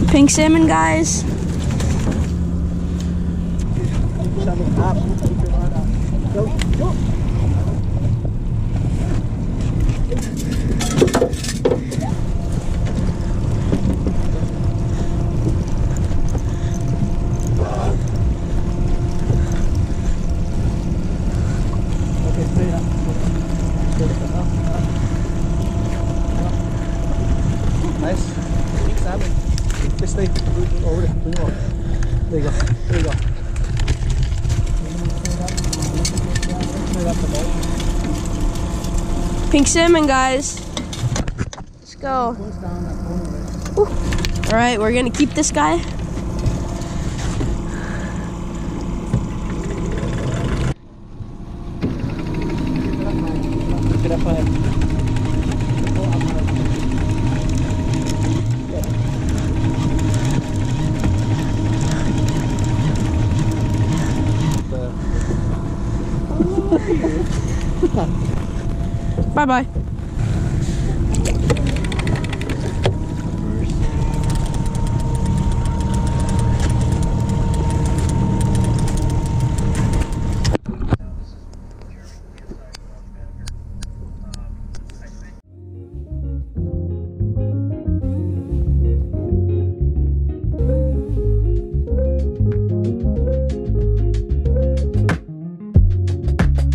Pink salmon, guys. Nice. Pink salmon. This way. Over there. There you go. There you go. Pink salmon, guys. Let's go. All right, we're gonna keep this guy. Get up ahead. Bye-bye.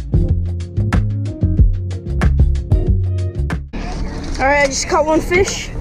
All right, I just caught one fish.